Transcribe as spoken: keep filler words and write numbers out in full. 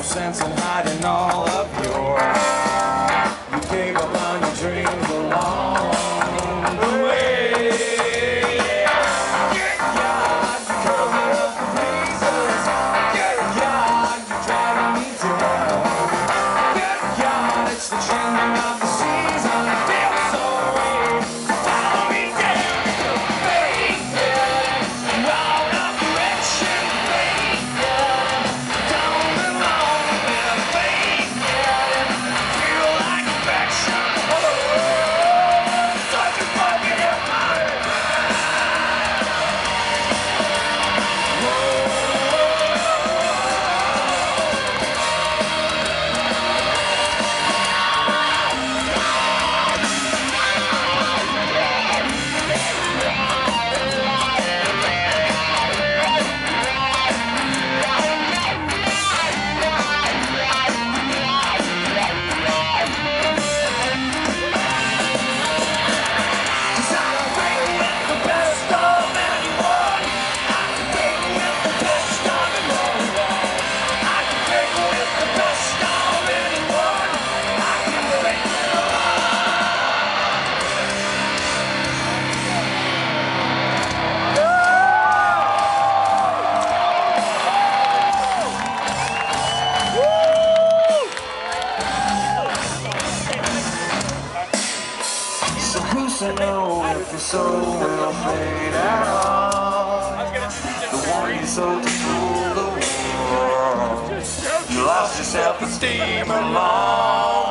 sense in hiding all of yours. You gave up on your dreams along the way. Good God, you cover up the pieces. Good God, you're driving me down. Good God, it's the changing of the season. It feels so weird. Follow me down to faith, yeah. Out of direction, faith, yeah. Down alone with faith, yeah. Feel like affection. Oh, such a fucking empire. Who's to know if your soul will fade out? The one you sold to rule the world. You lost your self-esteem along